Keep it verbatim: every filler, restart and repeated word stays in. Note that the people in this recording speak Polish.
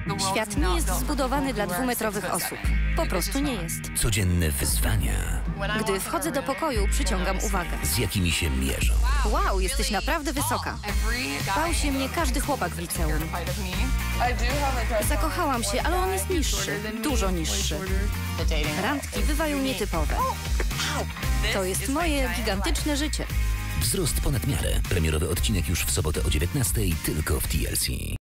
Świat nie jest zbudowany dla dwumetrowych osób. Po prostu nie jest. Codzienne wyzwania, Gdy wchodzę do pokoju, przyciągam uwagę. z jakimi się mierzą. Wow, jesteś naprawdę wysoka. Bał się mnie każdy chłopak w liceum. Zakochałam się, ale on jest niższy, dużo niższy. Randki bywają nietypowe. To jest moje gigantyczne życie. Wzrost ponad miarę. Premierowy odcinek już w sobotę o dziewiętnastej tylko w T L C.